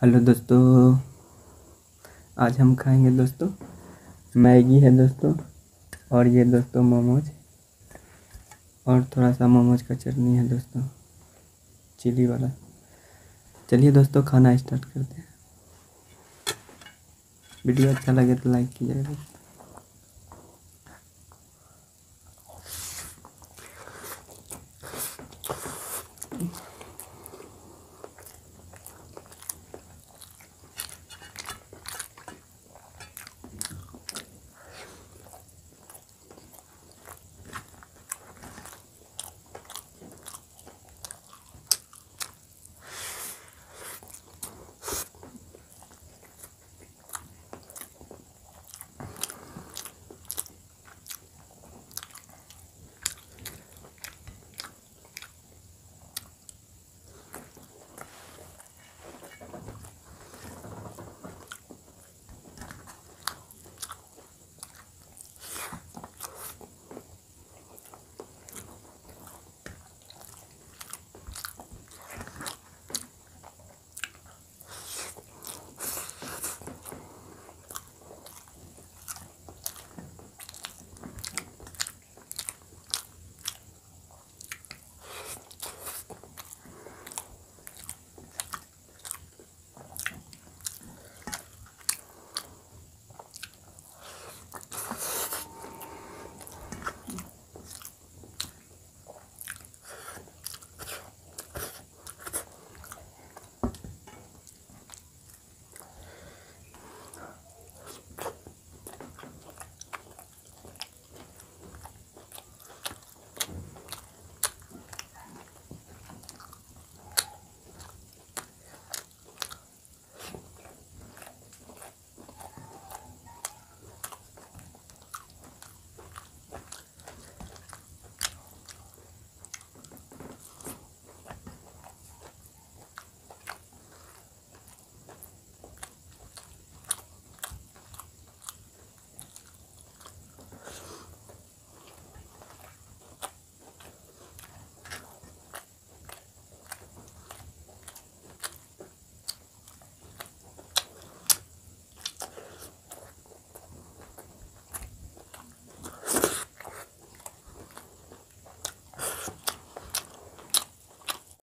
Hello दोस्तों, आज हम खाएंगे दोस्तों मैगी है दोस्तों। और ये दोस्तों मोमोज और थोड़ा सा मोमोज का चटनी है दोस्तों, चिली वाला। चलिए दोस्तों खाना स्टार्ट करते हैं। वीडियो अच्छा लगे तो लाइक कीजिएगा।